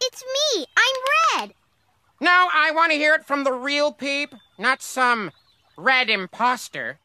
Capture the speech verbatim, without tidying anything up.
It's me. I'm Red. No, I want to hear it from the real Peep, not some red imposter.